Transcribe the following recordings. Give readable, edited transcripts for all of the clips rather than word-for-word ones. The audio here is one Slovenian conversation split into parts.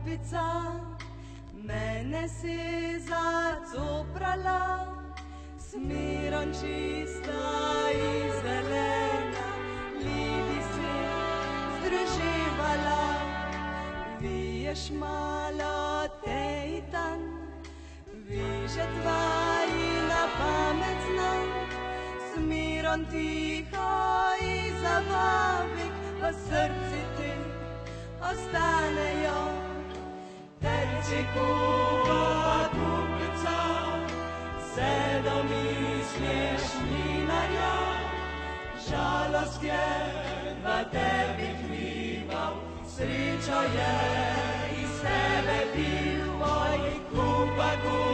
kupica, mene si zacuprala, smiron čista i zelena, ljubi si združivala. Viješ malo tejtan, viže tvajina pametna, smiron tiho i zabavik, v srci ti ostanejo. Teči kupa kupica, se domisliš mlinarja, žalost je na tebi klival, srečo je iz tebe pil. Oj, kupa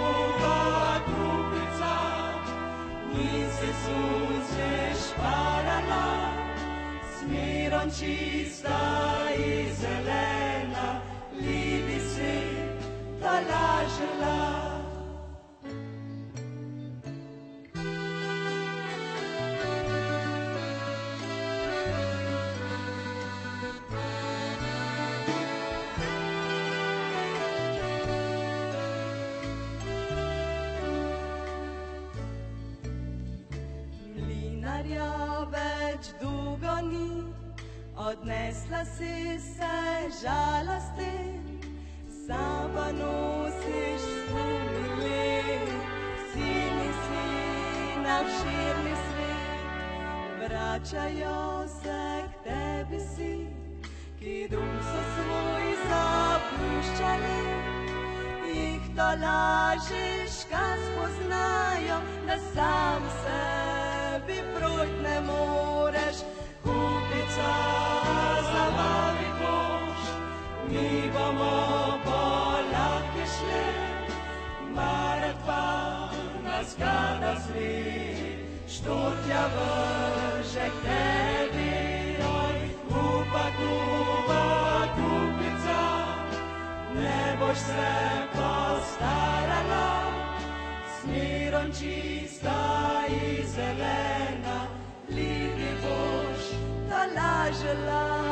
kupica, nisi sunce šparala, smiron čista i zelena, ljubi si tolažila. Mlinarja več dugo ni, odnesla si se žalosti, sama nosiš spomine, sini si na širni svet. Vračajo se k tebi si, ki dom so svoj zapuščali, jih tolažiš, kaj spoznajo, da sam sebi proti ne moreš. Kupica, zabavi boš, mi bomo po lahke šli, marat pa nas kada zli, štortja vrže k tebi. Oj, kupa kupica, ne boš se postarala, smiron čista i zelena, ljubi boš tolažila.